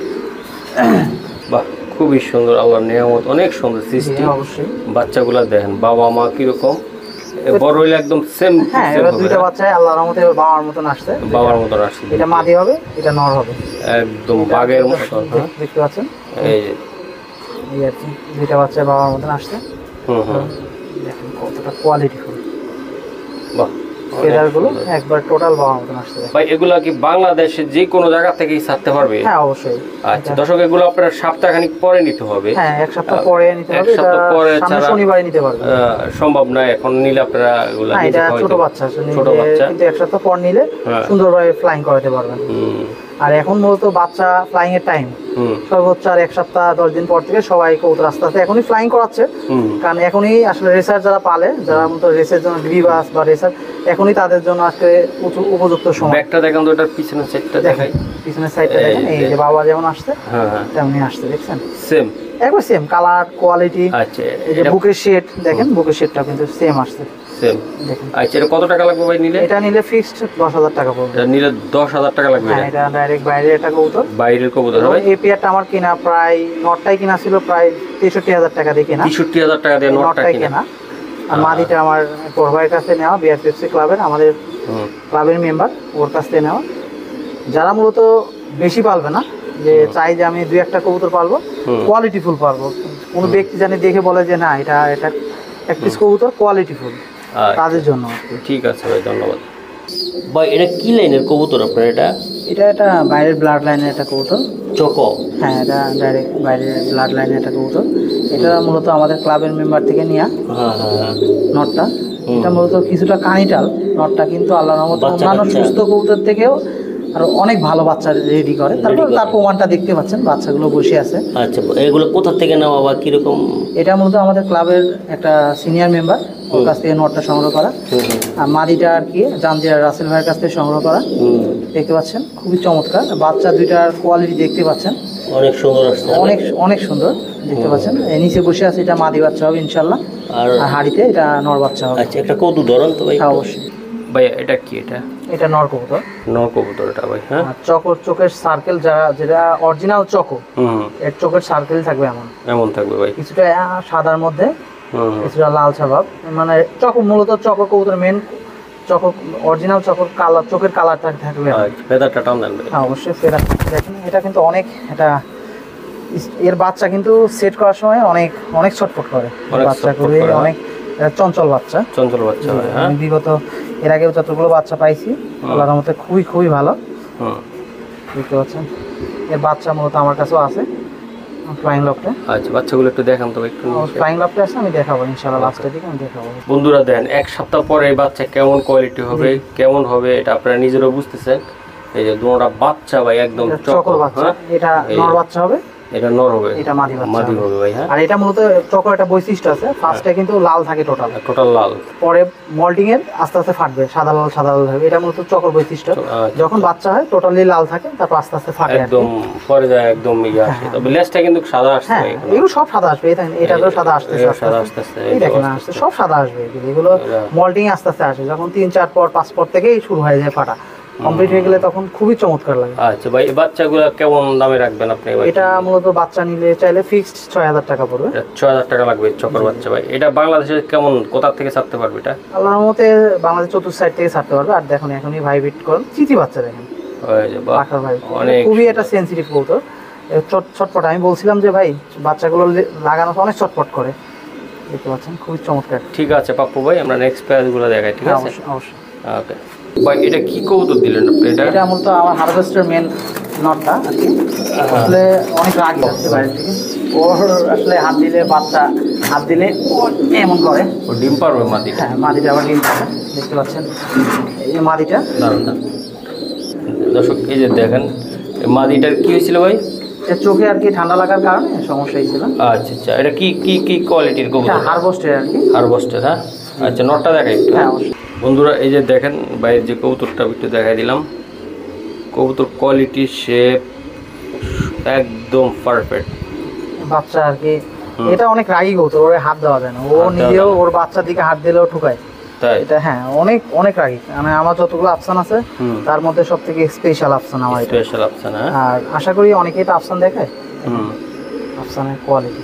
বাহ খুবই সুন্দর, আল্লাহর নিয়ামত, অনেক সুন্দর সৃষ্টি। হ্যাঁ, অবশ্যই। বাচ্চাগুলো দেখেন বাবা মা কিরকম, এ বড় হইলে একদম সেম হ্যাঁ এবার দুইটা বাচ্চাই আল্লাহর রহমতে এবার বাবার মতন আসছে। বাবার মতন আসছে। এটা মাদি হবে, এটা নর হবে। একদম বাঘের মতো। হ্যাঁ দেখতে পাচ্ছেন এই যে এই আর কি দুইটা বাচ্চা বাবার মতন আসছে। হুম হুম দেখেন কতটা কোয়ালিটি ফুল, বাহ ফেদার গুলো একবার টোটাল বাবার মতন আসছে। ভাই এগুলা কি বাংলাদেশে যে কোনো জায়গা থেকেই ছাড়তে পারবে? হ্যাঁ অবশ্যই। আচ্ছা দর্শক এগুলো আপনার সপ্তাহখানিক পরে নিতে হবে। হ্যাঁ এক সপ্তাহ পরে নিতে এক হবে, এটা সপ্তাহ পরে সামনের ছাড়া শনিবারে নিতে পারবে। আহ, সম্ভব নয় এখন নিলে আপনারা এগুলা হ্যাঁ নিজে এটা খাওয়াইতে ছোট পারবেন। বাচ্চা আছে, ছোট নিলে বাচ্চা কিন্তু এক সপ্তাহ পর নিলে হ্যাঁ। সুন্দরভাবে ফ্লাইং করাতে পারবেন। হুম আর এখন মূলত বাচ্চা ফ্লাইং এর টাইম হুম সর্বোচ্চ আর এক সপ্তাহ দশ দিন পর থেকে সবাই কবুতর আস্তে আস্তে এখনই ফ্লাইং করাচ্ছে। হুম কারণ এখনই আসলে রেসার যারা পালে, যারা মূলত রেসের জন্য ডিবি বাস বা রেসার, এখনই তাদের জন্য আজকে উচ- উপযুক্ত সময়। ব্যাগটা দেখান তো, ওটার পিছনের সাইডটা দেখাই। পিছনের সাইডটা এই দেখেন, এই যে। যে বাবা যেমন আসছে হ্যাঁ হ্যাঁ তেমনি আসছে, দেখছেন সেম। একবার সেম কালার কোয়ালিটি। আচ্ছা এই যে এটা বুকের শেড দেখেন, বুকের শেডটা কিন্তু সেম আসছে সেম। দেখেন। আচ্ছা এটা কত টাকা লাগবে ভাই নিলে? এটা নিলে ফিক্সড দশ হাজার টাকা পড়বে। এটা নিলে দশ হাজার টাকা লাগবে। হ্যাঁ এটা এটা ডাইরেক্ট বাইরে একটা কবুতর। বাইরের কবুতর হবে। এই পেয়ারটা আমার কিনা প্রায় নটটাই কিনা ছিল প্রায় তেষট্টি হাজার টাকা দিয়ে কিনা, তেষট্টি হাজার টাকা দিয়ে নটটা নটটাই কিনা। কেনা। আর মাদিটা আমার পড়ভাইয়ের কাছে নেওয়া, বিআরপিএফসি ক্লাবের আমাদের হুম ক্লাবের মেম্বার, ওর কাছ থেকে নেওয়া। যারা মূলত বেশি পালবে না, যে চাই যে আমি দুই একটা কবুতর পালবো, হুম। কোয়ালিটি ফুল পালবো, কোনো ব্যক্তি জানি দেখে বলে যে না এটা এটা এক পিস কবুতর কোয়ালিটি ফুল, আচ্ছা, তাদের জন্য আর কি। ঠিক আছে ভাই ধন্যবাদ। ভাই এটা কি লাইনের কবুতর আপনার? এটা এটা একটা বাইরের ব্লাড লাইনের একটা কবুতর। চকো। হ্যাঁ এটা ডাইরেক্ট বাইরের ব্লাড লাইনের একটা কবুতর। এটা মূলত আমাদের ক্লাবের মেম্বার থেকে নেওয়া হ্যাঁ হ্যাঁ হ্যাঁ নটটা। হুম। এটা মূলত কিছুটা কানিটাল নটটা, কিন্তু আল্লাহর রহমতে বাচ্চা অন্যান্য কাচ্চা। সুস্থ কবুতর থেকেও আর অনেক ভালো বাচ্চা রেডি করে। তারপর করে। তার প্রমাণটা দেখতে পাচ্ছেন, বাচ্চাগুলো বসে আছে। আচ্ছা এগুলো কোথা থেকে নেওয়া বা কিরকম? এটা মূলত আমাদের ক্লাবের একটা সিনিয়র মেম্বার, ওর কাছ থেকে নটটা সংগ্রহ করা। হুম হুম আর মাদিটা আর কি জামদিয়া রাসেল ভাইয়ের কাছ থেকে সংগ্রহ করা। হুম দেখতে পাচ্ছেন খুবই চমৎকার বাচ্চা দুইটার কোয়ালিটি দেখতে পাচ্ছেন, অনেক সুন্দর আসছে। অনেক অনেক সুন্দর দেখতে পাচ্ছেন। এই নিচে বসে আছে, এটা মাদি বাচ্চা হবে ইনশাল্লাহ। আর আর হাড়িতে এটা নর বাচ্চা হবে। আচ্ছা একটা কৌতু ধরন তো ভাই। হ্যাঁ অবশ্যই। ভাই এটা কি? এটা এটা নর কবুতর। নর কবুতর এটা ভাই। হ্যাঁ আর চকর চোখের সার্কেল যারা, যেটা অরিজিনাল চকো, হুম এর চোখের সার্কেল থাকবে এমন, এমন থাকবে ভাই। কিছুটা আহ, সাদার মধ্যে হুম হুম। কিছুটা লাল ছাভাব। মানে চকো মূলত চকর কবুতর মেন চকর অরিজিনাল চকর কালার, চোখের কালারটা থাকবে এমন। আচ্ছা ফেদারটা টান দেন ভাই। হ্যাঁ অবশ্যই ফেরা দেখেন, এটা কিন্তু অনেক এটা এর বাচ্চা কিন্তু সেট করার সময় অনেক অনেক ছটফট করে অনেক বাচ্চা ছটফট করে, করে, হ্যাঁ। অনেক এটা চঞ্চল বাচ্চা। চঞ্চল বাচ্চা ভাই। হ্যাঁ আমি বিগত এর আগেও যতগুলো বাচ্চা পাইছি আল্লাহর রহমতে খুবই খুবই ভালো হুম দেখতে পাচ্ছেন। এর বাচ্চা মূলত আমার কাছেও আছে ফ্লাইং লফটে। আচ্ছা বাচ্চাগুলো একটু দেখান তো ভাই একটু নিচে। ফ্লাইং লফটে আছে, আমি দেখাবো ইনশাআল্লাহ লাস্টের দিকে আমি দেখাবো। বন্ধুরা দেন এক সপ্তাহ পরে এই বাচ্চা কেমন কোয়ালিটি হবে কেমন হবে এটা আপনারা নিজেরাও বুঝতেছেন। এই যে দুটোটা বাচ্চা ভাই একদম এটা চকর বাচ্চা, এটা নর বাচ্চা হবে, এটা নর হবে, এটা মাদি বাচ্চা মাদি হবে ভাই। হ্যাঁ, আর এটা মূলত চকর একটা বৈশিষ্ট্য আছে, ফার্স্টে কিন্তু লাল থাকে টোটাল, টোটাল লাল, পরে মল্টিং এর আস্তে আস্তে ফাটবে, সাদা লাল সাদা লাল হবে, এটা মূলত চকর বৈশিষ্ট্য। যখন বাচ্চা হয় টোটালি লাল থাকে, তারপর আস্তে আস্তে ফাটে একদম পরে যায় একদম ইয়ে আসে। তবে লেজটা কিন্তু সাদা আসছে হ্যাঁ, এগুলো সব সাদা আসবে, এটা তো সাদা আসতেছে, সাদা আসতেছে, এই দেখেন আসছে সব সাদা আসবে, এগুলো মল্টিং আস্তে আস্তে আসে, যখন তিন চার পর পাঁচ পর থেকেই শুরু হয়ে যায় ফাটা, কমপ্লিট হয়ে গেলে তখন খুবই চমৎকার লাগে। আচ্ছা ভাই, এই বাচ্চাগুলো কেমন দামে রাখবেন আপনি ভাই? এটা মূলত বাচ্চা নিলে চাইলে ফিক্সড ছয় হাজার টাকা পড়বে। ছয় হাজার টাকা লাগবে চকর বাচ্চা ভাই। এটা বাংলাদেশে কেমন, কোথা থেকে ছাড়তে পারবে এটা? আল্লাহর মতে বাংলাদেশ চতুর্থ সাইড থেকে ছাড়তে পারবে। আর দেখুন এখনই ভাই বিট করেন চিচি বাচ্চা, দেখেন ওই যে বাহ, পাখার ভাই, অনেক খুবই একটা সেনসিটিভ কবুতর, চটপট। আমি বলছিলাম যে ভাই বাচ্চাগুলো লাগানো তো অনেক চটপট করে, দেখতে পাচ্ছেন খুবই চমৎকার। ঠিক আছে পাপ্পু ভাই, আমরা নেক্সট পেয়ারগুলো দেখাই, ঠিক আছে? অবশ্যই অবশ্যই। ওকে ভাই, এটা কি কবুতর দিলেন আপনি? এটা এটা মূলত আমার হারভেস্টার মেন নটটা আর কি, আসলে অনেক রাগি আছে বাইরে থেকে, ওর আসলে হাত দিলে বাচ্চা হাত দিলে ও এমন করে, ও ডিম পারবে মাদিটা? হ্যাঁ, মাদিটা আবার ডিম পারে, দেখতে পাচ্ছেন এই যে মাদিটা। দারুণ দারুণ দর্শক, এই যে দেখেন মাদিটার কি হয়েছিল ভাই? এটা চোখে আর কি ঠান্ডা লাগার কারণে সমস্যা হয়েছিল। আচ্ছা আচ্ছা, এটা কি কি কি কোয়ালিটির কবুতর? হারভেস্টার আর কি, হারভেস্টার। হ্যাঁ, আচ্ছা, নটটা দেখাই একটু। হ্যাঁ অবশ্যই। বন্ধুরা এই যে দেখেন বাইরের যে কবুতরটা একটু দেখাই দিলাম, কবুতর কোয়ালিটি শেপ একদম পারফেক্ট বাচ্চা আর কি, এটা অনেক রাগি কবুতর, ওরে হাত দেওয়া যায় না, ও নিজেও ওর বাচ্চার দিকে হাত দিলেও ঠুকায়, তাই? এটা হ্যাঁ অনেক অনেক রাগি, মানে আমার যতগুলো আফসান আছে তার মধ্যে সব থেকে স্পেশাল আফসান আমার এটা। Special option. হ্যাঁ, আর আশা করি অনেকেই এটা আফসান দেখায়, হুম, আফসানের কোয়ালিটি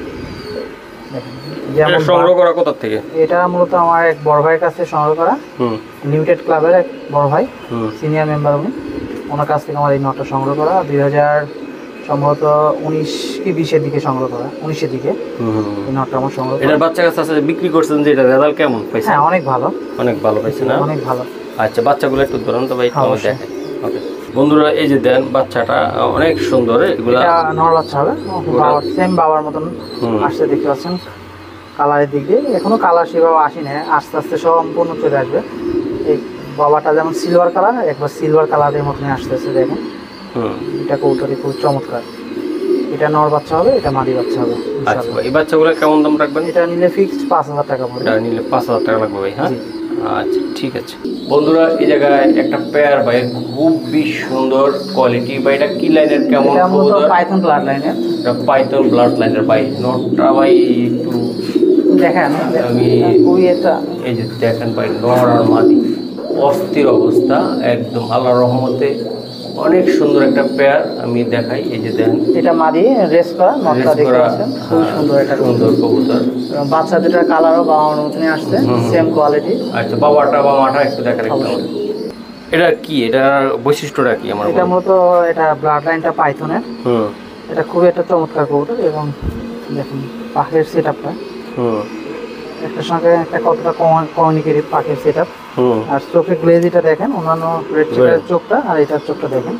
দেখেন। এটা যেমন সংগ্রহ করা কোথা থেকে? এটা মূলত আমার এক বড় ভাইয়ের কাছে সংগ্রহ করা, হুম লিমিটেড ক্লাবের এক বড় ভাই, হুম সিনিয়র মেম্বার উনি, ওনার কাছ থেকে আমার এই নটটা সংগ্রহ করা, দুই হাজার সম্ভবত উনিশ কি বিশের দিকে সংগ্রহ করা, উনিশের দিকে হুম। এই নটটা আমার সংগ্রহ করা। এটার বাচ্চা কাছে আছে বিক্রি করছেন যে, এটা রেজাল্ট কেমন পাইছেন? হ্যাঁ অনেক ভালো, অনেক ভালো পাইছেন না? অনেক ভালো। আচ্ছা, বাচ্চাগুলো একটু ধরুন তো ভাই, একটু হ্যাঁ, আমার অবশ্যই। দেখেন। ওকে বন্ধুরা, এই যে দেন বাচ্চাটা অনেক সুন্দর, এগুলা এটা নর বাচ্চা হবে, বাবার সেম বাবার মতন হুম। আসছে, দেখতে পাচ্ছেন কালারের দিক দিয়ে এখনো কালার সেভাবে আসি না, আস্তে আস্তে সম্পূর্ণ চলে আসবে। এই বাবাটা যেমন সিলভার কালার, একবার সিলভার কালারের মতনই আসতেছে, দেখেন হুম। এটা কৌতরি খুব চমৎকার। এটা নর বাচ্চা হবে, এটা মাদি বাচ্চা হবে আচ্ছা ইনশাআল্লাহ। ভাই, এই বাচ্চাগুলো কেমন দাম রাখবেন? এটা নিলে ফিক্সড পাঁচ হাজার টাকা পড়বে। এটা নিলে পাঁচ হাজার টাকা লাগবে ভাই। হ্যাঁ, জি। আচ্ছা ঠিক আছে। বন্ধুরা এই জায়গায় একটা পেয়ার ভাই, খুবই সুন্দর কোয়ালিটি ভাই, এটা কি লাইনের, কেমন এটা মূলত কবুতর? পাইথন ব্লাড লাইনের, এটা পাইথন ব্লাড লাইনের ভাই। নটটা ভাই একটু দেখেন আমি- খুবই এটা এই যে দেখেন ভাই, নর আর মাদি অস্থির অবস্থা একদম, আল্লাহর রহমতে অনেক সুন্দর একটা পেয়ার। আমি দেখাই, এই যে দেখেন এটা মাদি রেস করা নটটা, রেস দেখতে করা, পাচ্ছেন খুব সুন্দর একটা সুন্দর কবুতর। এবং বাচ্চা দুটার কালারও বাবার মতনই আসছে, সেম কোয়ালিটি। আচ্ছা, বাবাটা বা মাটা একটু দেখার একটু আমাকে। এটা কি, এটার বৈশিষ্ট্যটা কি আমার এটা বলুন? মূলত এটা ব্লাড লাইনটা পাইথনের, হুম এটা খুবই একটা চমৎকার কবুতর। এবং দেখুন পাখির সেট আপটা, হুম একটার সঙ্গে একটা কতটা কমিউনিকেটিভ পাখির সেট আপ। হুম আর চোখে গ্লেজ এটা দেখেন, অন্যান্য রেড চিকের চোখটা আর এটার চোখটা দেখেন,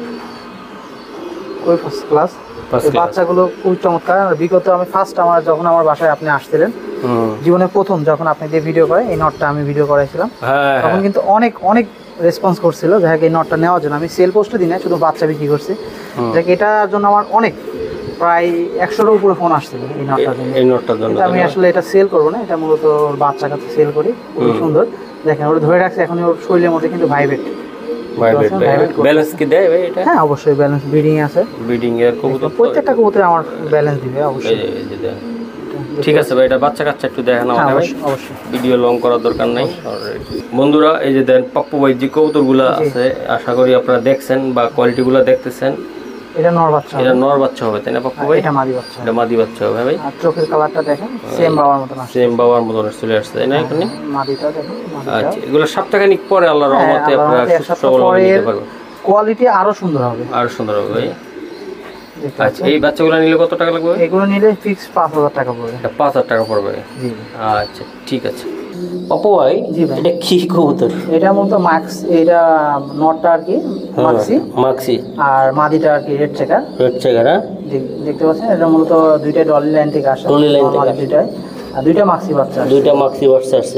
খুবই ফার্স্ট ক্লাস। First এই class। বাচ্চাগুলো খুব চমৎকার। আর বিগত আমি ফার্স্ট আমার যখন আমার বাসায় আপনি আসছিলেন, হুম। জীবনে প্রথম যখন আপনি দিয়ে ভিডিও করে এই নটটা আমি ভিডিও করাইছিলাম, হ্যাঁ তখন হ্যাঁ কিন্তু অনেক অনেক রেসপন্স করছিল যাই এই নটটা নেওয়ার জন্য। আমি সেল পোস্টে দিই না, শুধু বাচ্চা বিক্রি করছি, যাই এটার জন্য আমার অনেক প্রায় একশোর উপরে ফোন আসছিল এই নটটার জন্য। এই নোটটার জন্য কিন্তু আমি আসলে এটা সেল করবো না, এটা মূলত ওর বাচ্চা কাছে সেল করি। খুবই সুন্দর, দেখেন ওটা ধরে রাখছে, এখন ওর শরীরের মধ্যে কিন্তু ভাইব্রেট। ব্যালেন্স কি দেয় ভাই এটা? হ্যাঁ অবশ্যই ব্যালেন্স ব্রিডিং আছে, ব্রিডিং এর কবুতর তো? প্রত্যেকটা কবুতরে আমার ব্যালেন্স দিবে এই অবশ্যই। যে- এই যে দেন। ঠিক আছে ভাই, এটা বাচ্চা কাচ্চা একটু দেখেন হ্যাঁ আমাকে ভাই, অবশ্যই অবশ্যই। ভিডিও লং করার দরকার নাই। বন্ধুরা এই যে দেন পাপ্পু ভাই যে কবুতরগুলো আছে, আশা করি আপনারা দেখছেন বা কোয়ালিটিগুলো দেখতেছেন। এটা নর বাচ্চা এটা হবে, নর বাচ্চা হবে তাই না পাপ্পু ভাই? এটা মাদি বাচ্চা হবে। এটা মাদি বাচ্চা হবে ভাই। আর চোখের কালারটা দেখেন সেম বাবার মতন আসছে, সেম বাবার মতন চলে আসছে তাই না এখানে? মাদিটা দেখেন, মাদিটা আচ্ছা, এগুলো সপ্তাহখানিক পরে আল্লাহর হ্যাঁ, রহমতে আল্লাহর আপনারা রহমতে এক সুস্থ সপ্তাহ সবল পরে নিতে পারবেন, কোয়ালিটি আরো সুন্দর হবে। আর সুন্দর হবে ভাই। দেখতে আচ্ছা, পাচ্ছেন? এই বাচ্চাগুলো নিলে কত টাকা লাগবে ভাই? এগুলো নিলে ফিক্স পাঁচ হাজার টাকা পড়বে। এটা পাঁচ হাজার টাকা পড়বে। জি আচ্ছা ঠিক আছে। পাপ্পু ভাই জি ভাই। এটা কি কবুতর? এটা মূলত মাক্স, এটা নটটা আর কি মাক্সি, মাক্সি আর মাদিটা আর কি রেড চেকার। রেড চেগারা দেখতে পাচ্ছেন এটা মূলত দুইটা ডলি লাইন থেকে আসে, ডলি লাইন থেকে মাদি আসে। দুইটাই, আর দুইটা মাক্সি বাচ্চা আছে। দুইটা মাক্সি বাচ্চা আছে।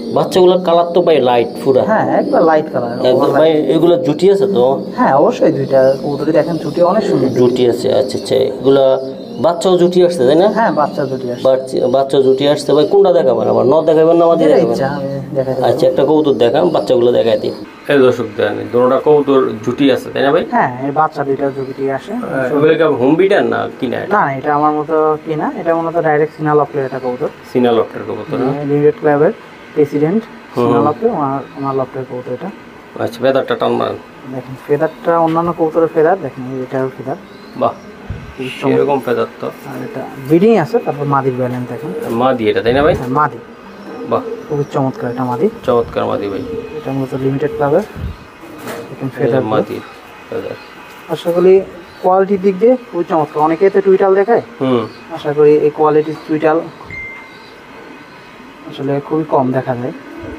বাচ্চাগুলোর কালার তো ভাই লাইট পুরা। হ্যাঁ একবার লাইট কালার। একদম ভাই এগুলো জুটি আছে তো? হ্যাঁ অবশ্যই দুইটা কবুতরই দেখেন জুটি অনেক সুন্দর। জুটি আছে, আচ্ছা আচ্ছা। এগুলা বাচ্চাও জুটি আসছে তাই না? হ্যাঁ বাচ্চা জুটি আসে। বাচ্চা বাচ্চা জুটি আসছে ভাই, কোনটা দেখাবেন আমার? নর দেখাবেন না আমাদের যেটা দেখাবেন? ইচ্ছা আমি দেখাই দেবো। আচ্ছা একটা কবুতর দেখাম, বাচ্চাগুলো দেখাই দিই। এই দর্শক দেন দুটোটা কবুতর জুটি আছে তাই না ভাই? হ্যাঁ এই বাচ্চা দুইটা জুটি আসে। এগুলো কি হোম বিটার না কিনা? না এটা আমার মতো কিনা, এটা মূলত ডাইরেক্ট সিনাল অফ এটা কবুতর। সিনা লফটের কবুতর। লিমিটেড ক্লাবের প্রেসিডেন্ট সিনাল অফ ওনার ওনার লফটের কবুতর এটা। আচ্ছা ফেদারটা টান মারেন। দেখেন ফেদারটা অন্যান্য কবুতরের ফেদার দেখেন, এটাও ফেদার। বাহ এরকম ফেদার তো। আর এটা ব্রিডিং আছে, তারপর মাদির ব্যালেন্স দেখেন। মাদি এটা তাই না ভাই? হ্যাঁ মাদি, বাহ খুবই চমৎকার এটা মাদি। চমৎকার মাদি ভাই। এটা মূলত লিমিটেড ক্লাবের দেখেন ফেদার মাদি ফেদার। আশা করি কোয়ালিটির দিক দিয়ে খুবই চমৎকার। অনেকেই তো টুইটাল দেখায়, হুম আশা করি এই কোয়ালিটির টুইটাল আসলে খুবই কম দেখা যায়।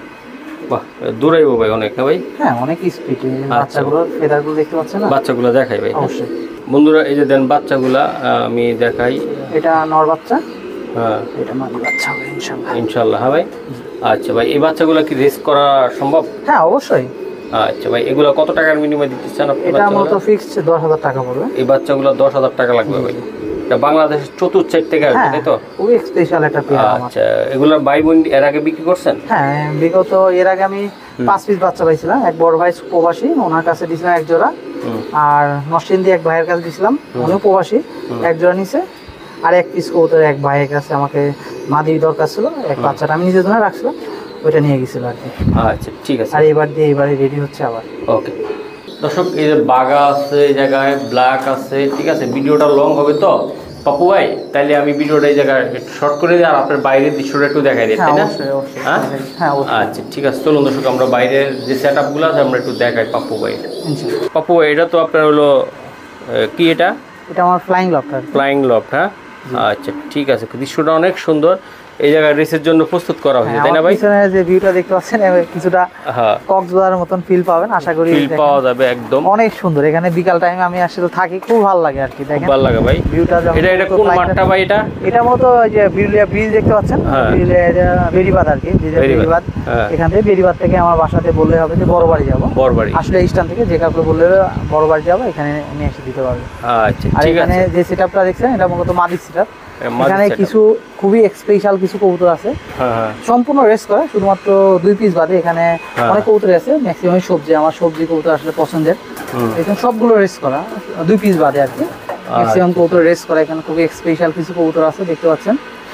বাহ দূরাইবো ভাই অনেক না ভাই? হ্যাঁ অনেক স্পিড। বাচ্চাগুলোর ফেদারগুলো দেখতে পাচ্ছেন না? বাচ্চাগুলো দেখাই ভাই। অবশ্যই বন্ধুরা এই যে দেন বাচ্চাগুলা আহ, আমি দেখাই। এটা নর বাচ্চা, হ্যাঁ এটা মাদি বাচ্চা হবে ইনশাআল্লাহ। ইনশাল্লাহ। হ্যাঁ ভাই আচ্ছা ভাই এই বাচ্চাগুলো কি রেস করা সম্ভব? হ্যাঁ অবশ্যই। আচ্ছা ভাই এগুলো কত টাকার বিনিময়ে দিতে চান আপনি? এটা মূলত বাচ্চাগুলো ফিক্সড দশ হাজার টাকা পড়বে। এই বাচ্চাগুলো দশ হাজার টাকা লাগবে ভাই। এটা বাংলাদেশের চতুর্থ সাইড থেকে আসবে হ্যাঁ তাই তো? খুবই স্পেশাল একটা পেয়ার আমার। আচ্ছা এগুলোর ভাই বোন এর আগে বিক্রি করছেন? হ্যাঁ বিগত এর আগে আমি পাঁচ পিস বাচ্চা পাইছিলাম। এক বড় ভাই প্রবাসী, ওনার কাছে দিয়েছিলাম এক জোড়া। আর নরসিংদী এক ভাইয়ের কাছে দিয়েছিলাম, উনিও প্রবাসী, এক জোড়া নিছে। আর এক পিস কবুতর এক ভাইয়ের কাছে আমাকে মাদি দরকার ছিল, এক বাচ্চাটা আমি নিজের জন্য রাখছিলাম, ওইটা নিয়ে গেছিল আর কি। আচ্ছা ঠিক আছে। আর এবার দিয়ে এবারে রেডি হচ্ছে আবার। ওকে দর্শক এই যে বাগা আছে এই জায়গায়, ব্ল্যাক আছে, ঠিক আছে। ভিডিওটা লং হবে তো পাপু ভাই, তাইলে আমি ভিডিওটা এই জায়গায় শর্ট করে দিই আর আপনার বাইরের দৃশ্যটা একটু দেখাই দিই তাই না? অবশ্যই অবশ্যই। হ্যাঁ হ্যাঁ অবশ্যই। আচ্ছা ঠিক আছে চলুন দর্শক আমরা বাইরের যে সেট আপগুলো আছে আমরা একটু দেখাই পাপ্পু ভাই। ইনশাআল্লাহ। পাপ্পু ভাই এটা তো আপনার হলো আহ, কি এটা? এটা আমার ফ্লাইং লফটার। Flying loft. হ্যাঁ আচ্ছা ঠিক আছে, দৃশ্যটা অনেক সুন্দর। এই জায়গায় রেসের জন্য প্রস্তুত করা হয়েছে তাই না ভাই? পিছনে যে ভিউটা দেখতে পাচ্ছেন কিছুটা হ্যাঁ কক্সবাজারের মতন ফিল পাবেন আশা করি। ফিল পাওয়া যাবে একদম। অনেক সুন্দর। এখানে বিকাল টাইমে আমি আসলে থাকি, খুব ভালো লাগে আর কি। খুব দেখেন ভালো লাগে ভাই ভিউটা। এটা এটা কোন মাঠটা ভাই এটা? এটা মতো ওই যে বিরুলিয়া ব্রিজ দেখতে পাচ্ছেন, হ্যাঁ। বিরুলিয়া বেরিবাদ আর কি, ব্রিজের বেরিবাদ, বেরিবাদ। হ্যাঁ। এখান থেকে বেরিবাদ থেকে আমার বাসাতে বললে হবে যে বড় বাড়ি যাবো। বড়বাড়ি আসলে স্ট্যান্ড থেকে যে কাউকে বললে বড় বাড়ি যাবো, এখানে নিয়ে এসে দিতে পারবে। আচ্ছা আর ঠিক এখানে আছে। যে সেটআপটা দেখছেন এটা মূলত মাদি সেটআপ। মাদি এখানে setup। কিছু খুবই স্পেশাল কিছু কবুতর আছে, হ্যাঁ হ্যাঁ সম্পূর্ণ রেস করে, শুধুমাত্র দুই পিস বাদে। এখানে হ্যাঁ। অনেক কবুতর আছে, ম্যাক্সিমাম সবজি। আমার সবজি কবুতর আসলে পছন্দের। হুম। এখানে সবগুলো রেস করা, দুই পিস বাদে আর কি। ম্যাক্সিমাম কবুতর রেস করা। এখানে খুবই স্পেশাল কিছু কবুতর আছে দেখতে পাচ্ছেন,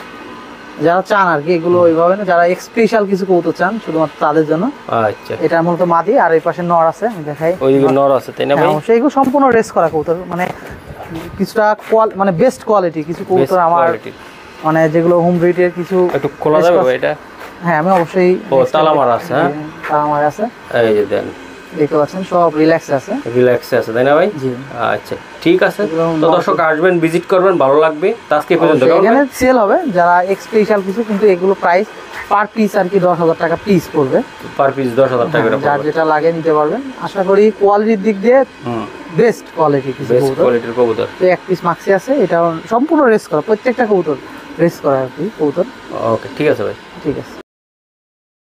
যারা চান আর কি এগুলো ওইভাবে না, যারা স্পেশাল কিছু কবুতর চান শুধুমাত্র তাদের জন্য। আচ্ছা এটা মূলত মাদি, আর এই পাশে নর আছে, আমি দেখাই। ওইদিকে নর আছে তাই না ভাই? হ্যাঁ, অবশ্যই এগুলো সম্পূর্ণ রেস করা কবুতর, মানে কিছুটা কোয়াল- মানে বেস্ট কোয়ালিটি কিছু Best কবুতর আমার, quality। মানে যেগুলো হোম ব্রিডের কিছু। একটু খোলা best যাবে class- ভাই এটা? হ্যাঁ আমি অবশ্যই। ও, তালা মারা আছে, হ্যাঁ? তালা মারা আছে এই যে দেন দেখতে পাচ্ছেন, সব রিল্যাক্স আছে। রিল্যাক্স আছে তাই না ভাই? জি। আচ্ছা ঠিক আছে। এগুলো তো নর- দর্শক আসবেন, ভিজিট করবেন, ভালো লাগবে। তো আজকে এই পর্যন্ত অবশ্যই কেমন এখানে ভাই? সেল হবে যারা স্পেশাল কিছু, কিন্তু এগুলো প্রাইস পার পিস আর কি দশ হাজার টাকা পিস পড়বে। পার পিস দশ হাজার টাকা করে হ্যাঁ, যার পড়বে। যেটা লাগে নিতে পারবেন। আশা করি কোয়ালিটির দিক দিয়ে হুম বেস্ট কোয়ালিটি কিছু বেস্ট কবুতর। কোয়ালিটির কবুতর। তো এক পিস মাক্সি আছে, এটা সম্পূর্ণ রেস করা, প্রত্যেকটা কবুতর রেস করা আর কি কবুতর। ওকে ঠিক আছে ভাই। ঠিক আছে।